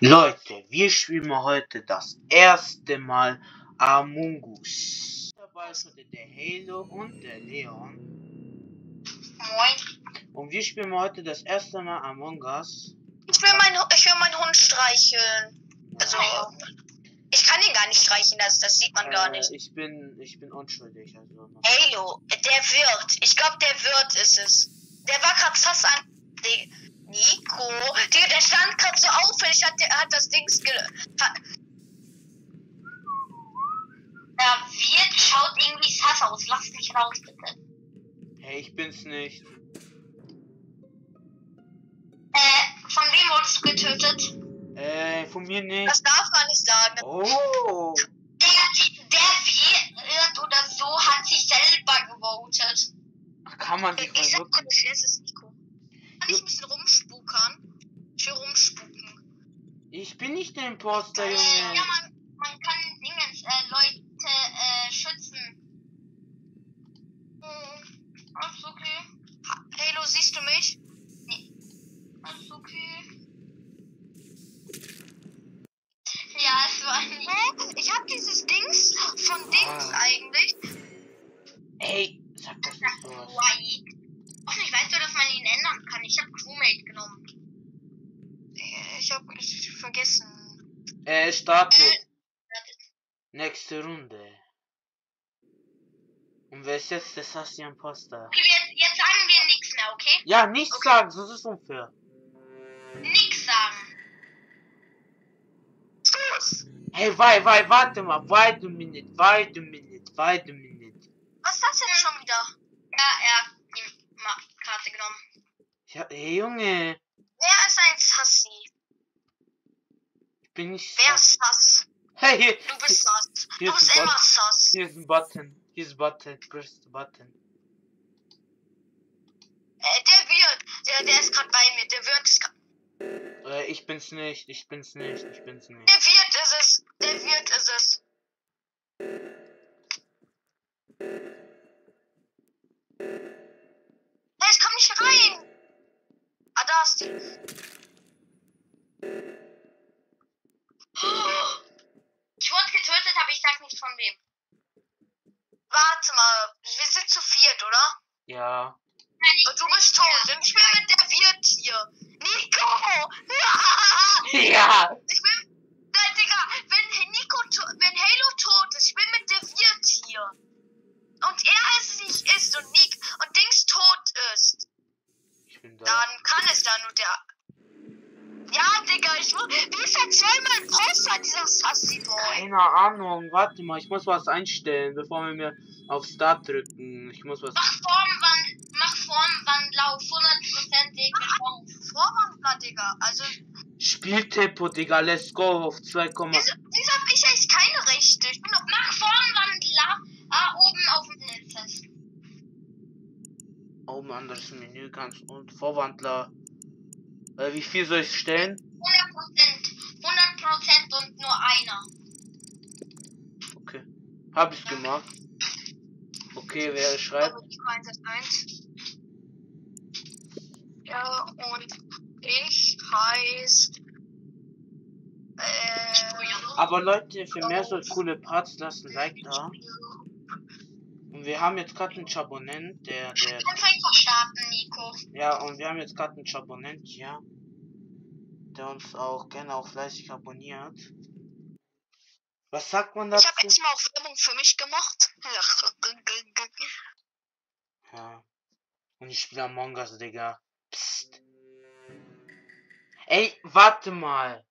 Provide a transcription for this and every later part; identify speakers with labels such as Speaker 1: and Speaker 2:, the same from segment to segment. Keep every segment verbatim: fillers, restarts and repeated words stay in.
Speaker 1: Leute, wir spielen mal heute das erste Mal Among Us. Dabei ist heute der Halo und der Leon.
Speaker 2: Moin.
Speaker 1: Und wir spielen mal heute das erste Mal Among Us.
Speaker 2: Ich will, mein, ich will meinen Hund streicheln. Also, ich kann ihn gar nicht streicheln, das, das sieht man
Speaker 1: äh,
Speaker 2: gar nicht.
Speaker 1: Ich bin, ich bin unschuldig. Also
Speaker 2: Halo, der Wirt. Ich glaube, der Wirt ist es. Der war gerade fast an... Die, Nico, der, der stand gerade so auffällig, hat, der, hat das Dings ge... Hat, der Wirt schaut irgendwie sass aus. Lass mich raus, bitte.
Speaker 1: Hey, ich bin's nicht.
Speaker 2: Äh, von wem wurdest du getötet?
Speaker 1: Äh, von mir nicht.
Speaker 2: Das darf man nicht sagen.
Speaker 1: Oh.
Speaker 2: Der, der Wirt oder so hat sich selber gewotet.
Speaker 1: Ach, kann man sich
Speaker 2: Ich sag
Speaker 1: verrückt?
Speaker 2: mal, es ist Nico. Kann ich ein bisschen rumspukern? Ich will rumspuken.
Speaker 1: Ich bin nicht der Imposter,
Speaker 2: Äh,
Speaker 1: Junge.
Speaker 2: ja, man, man kann Dingens, äh, Leute, äh, schützen. Hm, alles okay. Ha Halo, siehst du mich? Nee. Alles okay. Ja, es war... Hä? Ich hab dieses Dings von Dings
Speaker 1: Ah.
Speaker 2: eigentlich.
Speaker 1: Ey, sag das nicht so was.
Speaker 2: Ach, ich weiß nur, dass man ihn ändern kann. Ich habe Crewmate genommen. Ich habe ich vergessen.
Speaker 1: Äh, startet.
Speaker 2: Äh,
Speaker 1: Nächste Runde. Und wer ist jetzt der Sassy Imposter?
Speaker 2: Okay, jetzt, jetzt sagen wir nichts mehr, okay?
Speaker 1: Ja, nichts
Speaker 2: Okay.
Speaker 1: sagen, das ist unfair.
Speaker 2: Nix sagen. Los!
Speaker 1: Hey, wei, wei, warte mal, wait a minute, wait a minute, wait a minute.
Speaker 2: Was ist das jetzt schon wieder? Ja, er hat die Ma Karte genommen.
Speaker 1: Ja, hey Junge,
Speaker 2: Wer ist ein Sassy?
Speaker 1: ich bin nicht
Speaker 2: Wer
Speaker 1: sass.
Speaker 2: ist Sass?
Speaker 1: Hey, hier,
Speaker 2: Du bist Sass.
Speaker 1: hier
Speaker 2: Du
Speaker 1: ist
Speaker 2: bist
Speaker 1: ein
Speaker 2: immer
Speaker 1: Button.
Speaker 2: Sass.
Speaker 1: Hier ist ein Button, hier ist ein Button, press the button.
Speaker 2: Äh, der Wirt, der, der ist gerade bei mir. Der Wirt ist gerade...
Speaker 1: Äh, ich bin's nicht, ich bin's nicht, ich bin's nicht.
Speaker 2: Der Wirt ist es. Der Wirt ist es. Hey, es kommt nicht rein. Ah, da ist die. Ich wurde getötet, aber ich sag nicht von wem. Warte mal, wir sind zu viert, oder?
Speaker 1: Ja.
Speaker 2: Und du bist tot. Ich bin mit der Wirt hier. Nico!
Speaker 1: Ja!
Speaker 2: Ich bin... Nein, Digga, wenn Nico, wenn Halo tot ist, ich bin mit der Wirt hier. Und er es nicht ist und Nick und Dings tot ist,
Speaker 1: Ich bin da.
Speaker 2: dann kann es da nur der... Ja, Digga, ich muss... Wie ist der zweimal ein Poster, dieser Sassy-Boy?
Speaker 1: Keine Ahnung, warte mal, ich muss was einstellen, bevor wir mir auf Start drücken. Ich muss was...
Speaker 2: Mach Formwandel, mach Formwandler auf hundertprozentige Chance. Formwandler, Digga, also...
Speaker 1: Spieltempo, Digga, let's go auf zwei,
Speaker 2: Wieso, wieso hab ich eigentlich keine Rechte? Ich bin doch... Mach Formwandler ah, oben auf dem Netz.
Speaker 1: oben anderes Menü ganz und Vorwandler. Äh, wie viel soll ich stellen?
Speaker 2: hundert Prozent. hundert Prozent und nur einer.
Speaker 1: Okay. Hab ich gemacht. Okay, wer schreibt?
Speaker 2: Ja, und ich heiße. Äh,
Speaker 1: Aber Leute, für mehr so coole Parts lasst ein Like da. Und wir haben jetzt gerade einen Chabonent, der, der.
Speaker 2: Kannst du einfach starten, Nico.
Speaker 1: Ja, und wir haben jetzt gerade einen Chabonent hier, der uns auch gerne auch fleißig abonniert. Was sagt man dazu?
Speaker 2: Ich habe jetzt mal auch Werbung für mich gemacht.
Speaker 1: Ja. Und ich spiele Among Us, Digga. Psst. Ey, warte mal.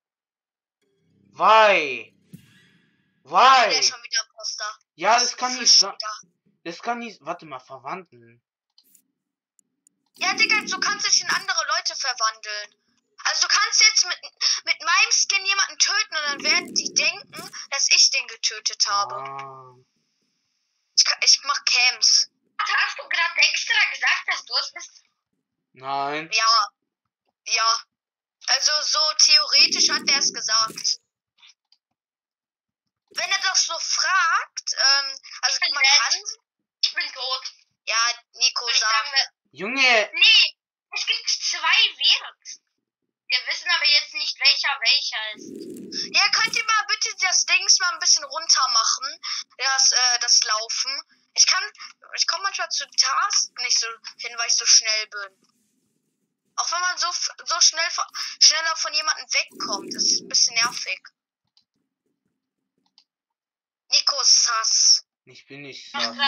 Speaker 1: Why? Why?
Speaker 2: Der ist schon wieder Poster.
Speaker 1: Ja, das kann nicht sein.
Speaker 2: Wieder.
Speaker 1: Das kann nicht. Warte mal, verwandeln.
Speaker 2: Ja, Digga, du kannst dich in andere Leute verwandeln. Also du kannst jetzt mit, mit meinem Skin jemanden töten und dann werden die denken, dass ich den getötet habe.
Speaker 1: Ah.
Speaker 2: Ich, kann, ich mach Camps. Hast du gerade extra gesagt, dass du es bist?
Speaker 1: Nein.
Speaker 2: Ja. Ja. Also so theoretisch hat er es gesagt. Wenn er doch so fragt, ähm, also man kann... Ich bin tot. Ja, Nico sagt...
Speaker 1: Junge!
Speaker 2: Nee, es gibt zwei Wirt. Wir wissen aber jetzt nicht, welcher welcher ist. Ja, könnt ihr mal bitte das Dings mal ein bisschen runter machen? Das, äh, das Laufen. Ich kann, ich komme manchmal zu Tasks nicht so hin, weil ich so schnell bin. Auch wenn man so, so schnell, schneller von jemandem wegkommt, das ist ein bisschen nervig. Nico ist sass.
Speaker 1: Ich bin nicht
Speaker 2: sass.
Speaker 1: sass.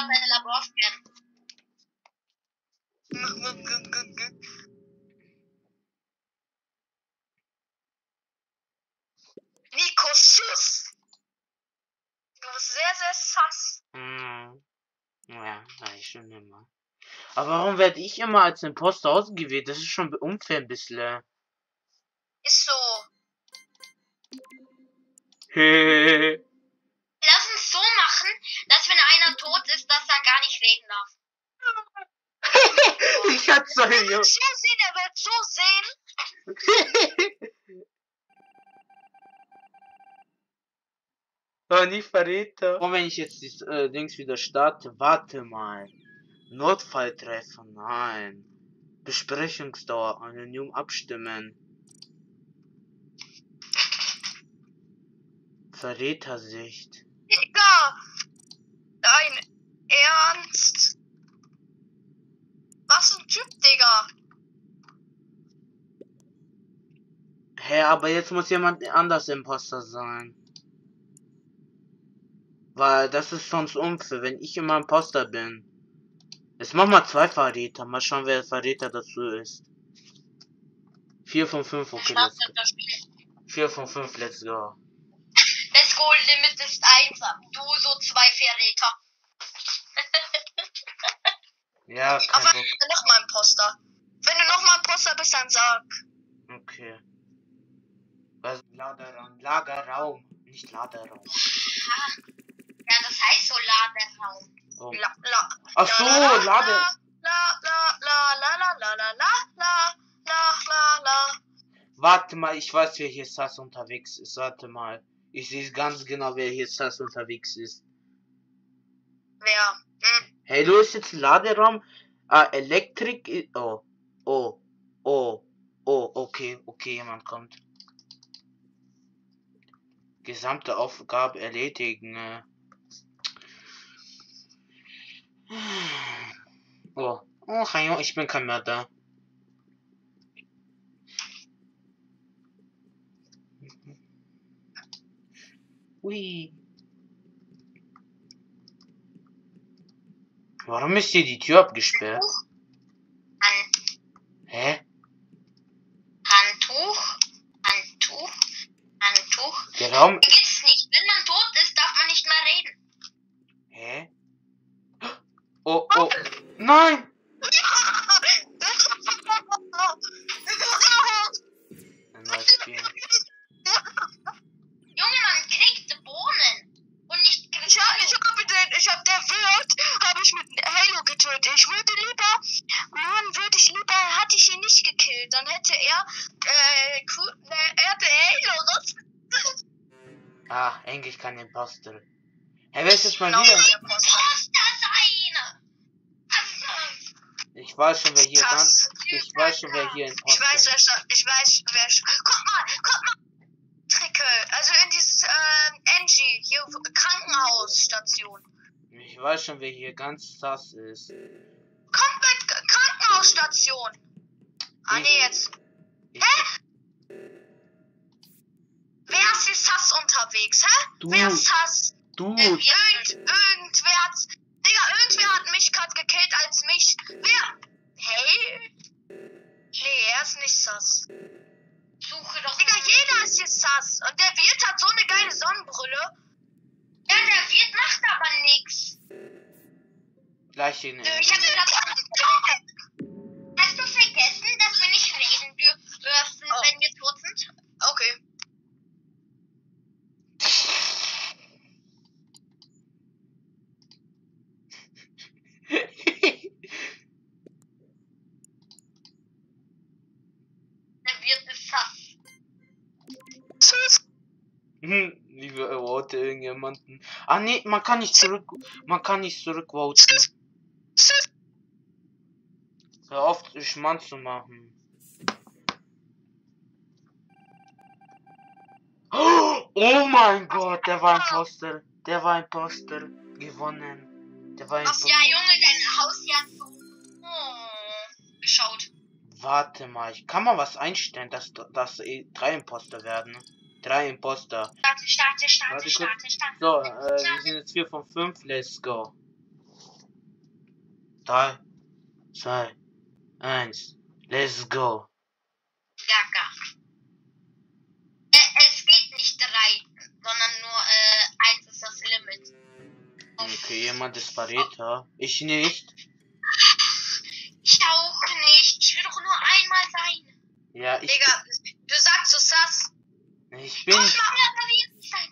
Speaker 2: Nico sass. Du bist sehr, sehr sass.
Speaker 1: Hm. Ja, nein, schon immer. Aber warum werde ich immer als Imposter ausgewählt? Das ist schon unfair ein bisschen.
Speaker 2: Ist so.
Speaker 1: Hehehe.
Speaker 2: Lass uns so machen, dass wenn einer tot ist, dass er gar nicht reden darf.
Speaker 1: Ich hab's so,
Speaker 2: er wird so sehen, er wird so sehen.
Speaker 1: Oh, nicht Verräter. Und wenn ich jetzt das äh, Dings wieder starte, warte mal. Notfalltreffer, nein. Besprechungsdauer, anonym abstimmen. Verrätersicht.
Speaker 2: Digga! Dein Ernst? Was ein Typ, Digga!
Speaker 1: Hä, aber jetzt muss jemand anders Imposter sein. Weil das ist sonst unfair, wenn ich immer Imposter bin. Jetzt mach mal zwei Verräter. Mal schauen, wer Verräter dazu ist. vier von fünf, okay, let's go. vier von fünf, let's go.
Speaker 2: Let's go, Limit ist eins. Du so zwei Verräter.
Speaker 1: Ja, kein
Speaker 2: aber
Speaker 1: Bock.
Speaker 2: Nochmal Imposter. Wenn du nochmal Imposter bist, dann sag.
Speaker 1: Okay. Was? Lagerraum. Lagerraum. Nicht Lagerraum.
Speaker 2: Ja, das heißt so Lagerraum.
Speaker 1: Oh.
Speaker 2: La, la,
Speaker 1: Ach so,
Speaker 2: la, la,
Speaker 1: Lager.
Speaker 2: La, la, la, la, la, la, la, la, la, la, la, la.
Speaker 1: Warte mal, ich weiß, wer hier Sass unterwegs ist. Warte mal. Ich sehe ganz genau, wer hier Sass unterwegs ist.
Speaker 2: Wer? Hm.
Speaker 1: Hey, du ist jetzt ein Laderaum. Ah, Elektrik. Oh. Oh. Oh. Oh, okay. Okay, jemand kommt. Gesamte Aufgabe erledigen. Oh. Oh, hi, ich bin kein Mörder. Ui. Warum ist hier die Tür abgesperrt?
Speaker 2: Hand.
Speaker 1: Hä?
Speaker 2: Handtuch. Handtuch. Handtuch.
Speaker 1: Der Raum.
Speaker 2: Geht's nicht. Wenn man tot ist, darf man nicht mehr reden.
Speaker 1: Hä? Oh, oh. Nein! Ein neues Spiel.
Speaker 2: Junge, man kriegt Bohnen. Und nicht kriegt ich, hab, ich hab den, ich hab der Wirt, habe ich mit Halo getötet. Ich würde lieber, Mann, würde ich lieber, hatte ich ihn nicht gekillt. Dann hätte er, äh, er hätte Halo das.
Speaker 1: Ah, eigentlich kein Imposter. Hä, wer ist jetzt mal
Speaker 2: Genau,
Speaker 1: wieder?
Speaker 2: Imposter sein!
Speaker 1: Ich weiß schon, wer hier
Speaker 2: Das
Speaker 1: ganz. Ich weiß schon, wer hier
Speaker 2: Ich
Speaker 1: Imposter
Speaker 2: weiß, wer
Speaker 1: ist.
Speaker 2: schon, ich weiß, wer schon. Guck mal, guck mal. Tricke, also in dieses, ähm, Angie, hier, Krankenhausstation.
Speaker 1: Ich weiß schon, wer hier ganz sass ist.
Speaker 2: Komplett K- Krankenhausstation. Ah, nee, jetzt.
Speaker 1: Ich,
Speaker 2: Wer ist hier sass unterwegs, hä?
Speaker 1: Du.
Speaker 2: Wer ist sass?
Speaker 1: du!
Speaker 2: Irgend, irgendwer hat, Digga, irgendwer hat mich gerade gekillt als mich. Wer? Hey? Nee, er ist nicht sass. Suche doch. Digga, jeder ist hier sass. Und der Wirt hat so eine geile Sonnenbrille. Ja, der Wirt macht aber nix.
Speaker 1: Gleich in.
Speaker 2: Nö, ich hab mir das Hast du vergessen, dass wir nicht reden dür- dürfen,
Speaker 1: Oh.
Speaker 2: wenn wir tot sind? Okay. Der Wirt ist sass.
Speaker 1: Hm, liebe vote irgendjemanden. Ah nee, man kann nicht zurück. Man kann nicht zurückvoten. Hör auf, Schmarrn zu machen. Oh mein Gott, der war Imposter. Der war Imposter. Gewonnen. Der war
Speaker 2: Ach
Speaker 1: Imposter.
Speaker 2: ja, Junge, dein Haus hier hat so oh, geschaut.
Speaker 1: Warte mal, ich kann mal was einstellen, dass, dass eh drei Imposter werden. Drei Imposter.
Speaker 2: Starte, starte, starte,
Speaker 1: Warte kurz.
Speaker 2: starte, starte.
Speaker 1: So, äh, wir sind jetzt vier von fünf. Let's go. drei, zwei, eins. Let's go.
Speaker 2: Gaga. Äh, es geht nicht drei, sondern nur äh, eins ist das Limit.
Speaker 1: Okay, jemand ist Verräter. Ich nicht.
Speaker 2: Ich auch nicht. Ich will doch nur einmal sein.
Speaker 1: Ja, ich
Speaker 2: Digga, du sagst so sass.
Speaker 1: bin. Ich bin.
Speaker 2: Komm, mach mir aber nicht sein.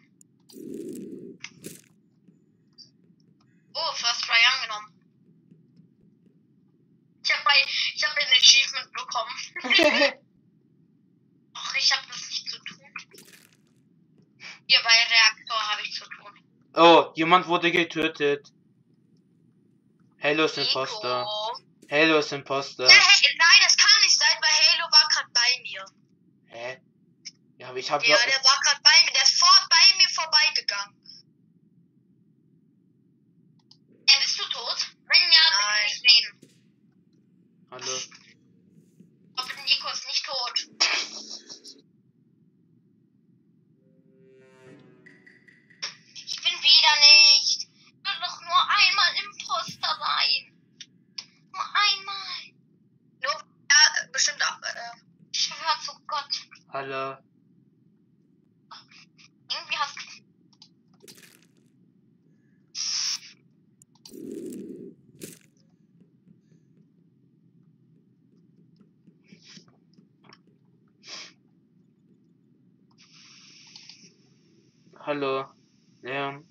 Speaker 2: Oh, First Try angenommen. Ich hab bei, ich hab ein Achievement bekommen. Ach, ich hab das nicht zu tun. Hier bei Reaktor habe ich zu tun.
Speaker 1: Oh, jemand wurde getötet. Halo ist
Speaker 2: Nico.
Speaker 1: Imposter. Halo ist Imposter.
Speaker 2: Nein, nein, das kann nicht sein, weil Halo war gerade bei mir.
Speaker 1: Hä? Ja, aber ich hab.
Speaker 2: Ja, der war gerade bei mir. Der ist vor, bei mir vorbeigegangen. Äh, bist du tot? Wenn ja, bitte nicht reden.
Speaker 1: Hallo.
Speaker 2: Aber Nico ist nicht tot. Ich bin wieder nicht. Ich will doch nur einmal Imposter sein. Nur einmal. Nur, ja, bestimmt auch, äh, ich schwör zu Gott.
Speaker 1: Hallo.
Speaker 2: Irgendwie hast du...
Speaker 1: Hallo. Leon.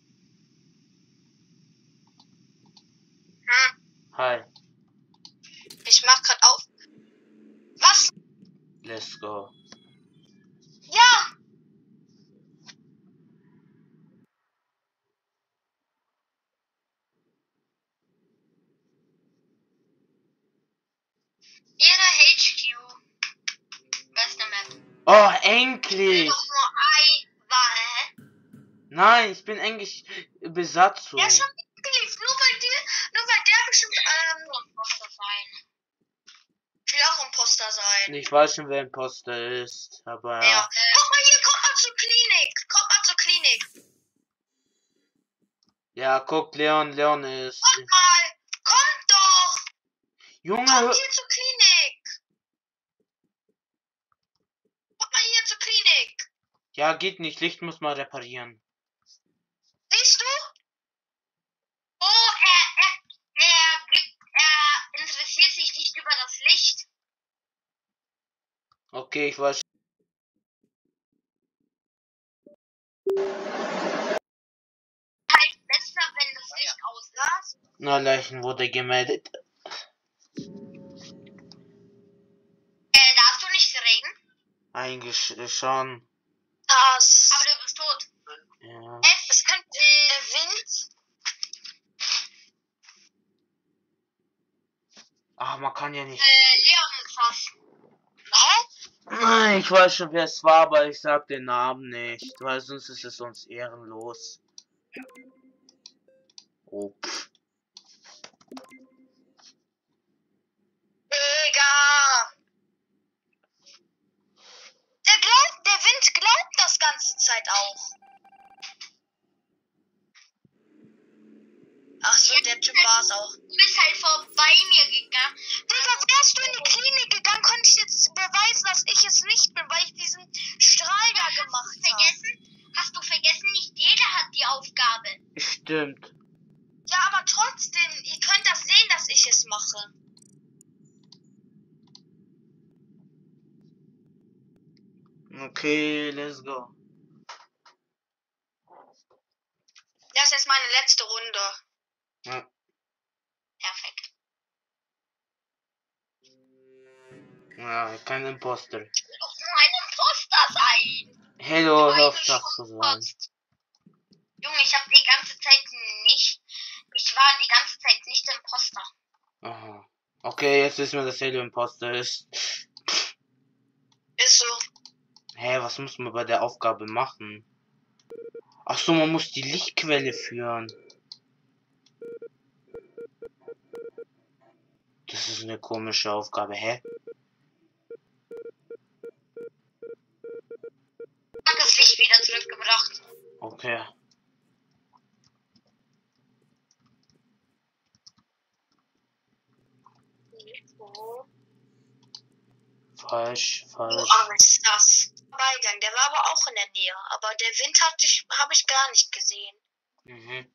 Speaker 2: Hm,
Speaker 1: Hi.
Speaker 2: ich mach grad auf. Was?
Speaker 1: Let's go.
Speaker 2: Ja! Ihre H Q. Beste Map.
Speaker 1: Oh,
Speaker 2: Ich will
Speaker 1: endlich!
Speaker 2: doch nur ein... War, hä?
Speaker 1: Nein, ich bin eigentlich Besatzung.
Speaker 2: Ja, schon geliebt. Nur weil die, nur weil der bestimmt, ähm, Imposter sein. Ich will auch Imposter sein.
Speaker 1: Ich weiß schon, wer Imposter ist, aber.
Speaker 2: Ja. Guck mal hier, kommt mal zur Klinik. Kommt mal zur Klinik.
Speaker 1: Ja, guck, Leon, Leon ist.
Speaker 2: Kommt mal. Kommt doch.
Speaker 1: Junge,
Speaker 2: Kommt hier zur Klinik. Kommt mal hier zur Klinik.
Speaker 1: ja, geht nicht. Licht muss mal reparieren.
Speaker 2: Siehst du? Oh, er, er, er gibt, er interessiert sich nicht über das Licht.
Speaker 1: Okay, ich weiß.
Speaker 2: Halt besser, wenn das Licht auslässt.
Speaker 1: Na, Leichen wurde gemeldet.
Speaker 2: Äh, darfst du nicht reden?
Speaker 1: Eigentlich äh, schon.
Speaker 2: Das. Aber du bist tot.
Speaker 1: Ja.
Speaker 2: F, es könnte der Wind.
Speaker 1: Ach, man kann ja nicht.
Speaker 2: Äh, Leon ist fast. Hä?
Speaker 1: Nein, ich weiß schon, wer es war, aber ich sag den Namen nicht, weil sonst ist es uns ehrenlos. Oh, pff.
Speaker 2: Digga. Der glaubt, der Wind glaubt das ganze Zeit auch. Ach so, der Typ war es auch. Du bist halt vorbei mir gegangen. Digga, wärst du in die Klinik gegangen, konnte ich jetzt beweisen, dass ich es nicht bin, weil ich diesen Strahl da gemacht habe. Vergessen? Hast du vergessen, nicht jeder hat die Aufgabe.
Speaker 1: Stimmt.
Speaker 2: Ja, aber trotzdem, ihr könnt das sehen, dass ich es mache.
Speaker 1: Okay, let's go.
Speaker 2: Das ist jetzt meine letzte Runde.
Speaker 1: Ja.
Speaker 2: Perfekt.
Speaker 1: Ja, kein Imposter.
Speaker 2: Ich will doch nur ein Imposter sein.
Speaker 1: Hello, hör auf
Speaker 2: Meine
Speaker 1: das zu sagen.
Speaker 2: Schutz. Junge, ich habe die ganze Zeit nicht. Ich war die ganze Zeit nicht Imposter.
Speaker 1: Aha. Okay, jetzt wissen wir, dass Hello Imposter ist.
Speaker 2: Ist so.
Speaker 1: Hä, was muss man bei der Aufgabe machen? Ach so, man muss die Lichtquelle führen. Das ist eine komische Aufgabe, hä?
Speaker 2: Ich hab das Licht wieder zurückgebracht.
Speaker 1: Okay. Falsch,
Speaker 2: Wo
Speaker 1: falsch.
Speaker 2: ist das? Beigang, der war aber auch in der Nähe. Aber der Wind hatte ich, habe ich gar nicht gesehen.
Speaker 1: Mhm.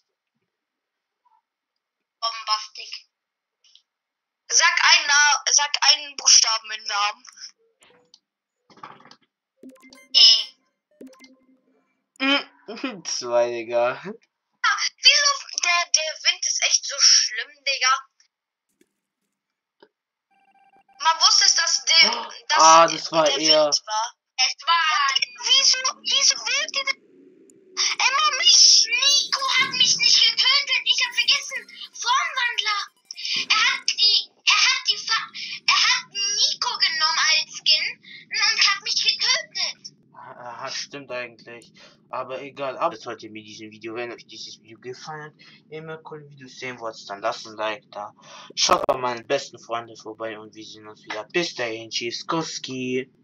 Speaker 2: Bombastik. Sag einen, Na sag einen Buchstaben im Namen.
Speaker 1: Mhm. Zwei, Digga.
Speaker 2: Ah, wieso? Der, der Wind ist echt so schlimm, Digga. Man wusste es, dass der, dass
Speaker 1: Ah, das war
Speaker 2: der
Speaker 1: eher.
Speaker 2: Wind war. Es war. Wieso, wieso will der denn? Emma, mich, Nico hat mich nicht getötet. Ich habe vergessen, Formwandler. Er hat die, er hat die, Fa er hat Nico genommen als Skin und hat mich getötet.
Speaker 1: Ah, stimmt eigentlich. Aber egal. Aber das heute mit diesem Video. Wenn euch dieses Video gefallen hat, immer coole Videos sehen wollt, dann lasst ein Like da. Schaut bei meinen besten Freunden vorbei und wir sehen uns wieder. Bis dahin. Tschüss, Koski.